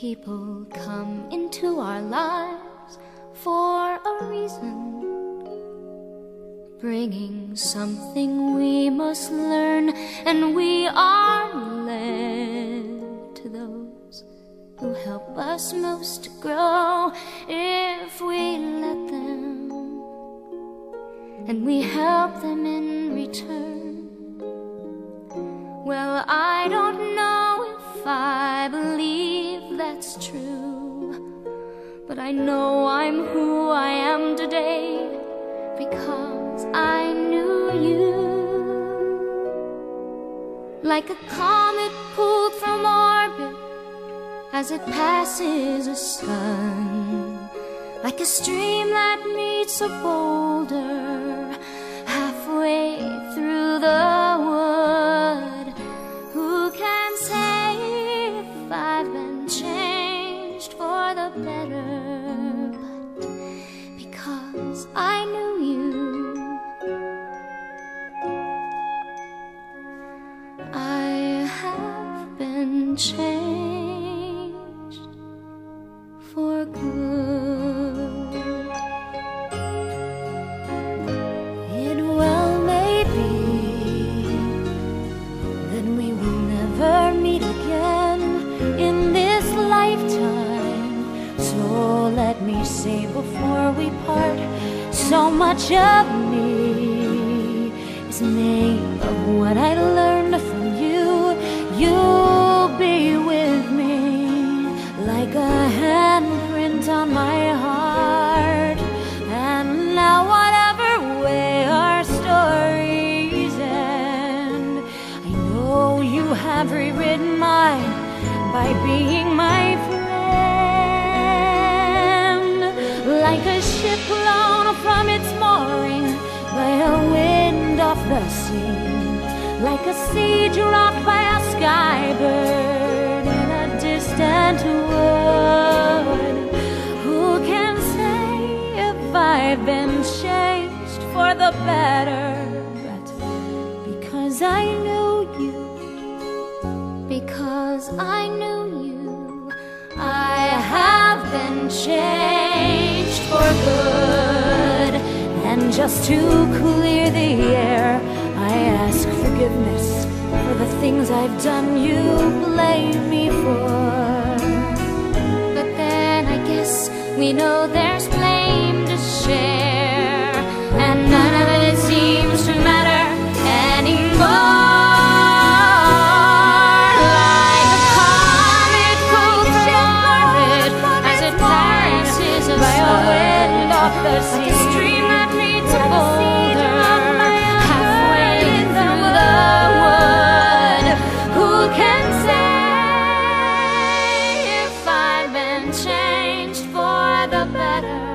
People come into our lives for a reason, bringing something we must learn, and we are led to those who help us most to grow if we let them, and we help them in return. Well, I don't know if I believe that's true, but I know I'm who I am today because I knew you. Like a comet pulled from orbit as it passes a sun, like a stream that meets a boulder halfway through the wood. Who can say if I've been changed for the better? But because I knew you, I have been changed for good. It well may be that we will never meet again in this lifetime, so let me say before we part, so much of me is made of what I learned from you. You'll be with me like a handprint on my heart. And now whatever way our stories end, I know you have rewritten mine by being my friend. Like a ship blown from its mooring by a wind off the sea, like a seed dropped by a skybird in a distant wood. Who can say if I've been changed for the better? But because I knew you, because I knew you, I have been changed for good. And just to clear the air, I ask forgiveness for the things I've done you blame me for. But then I guess we know there's blame to share, and none of it seems to matter anymore. Like a comet pulled from orbit as it passes a wind off the sea, like a stream that meets a boulder halfway through the wood. Who can say if I've been changed for the better?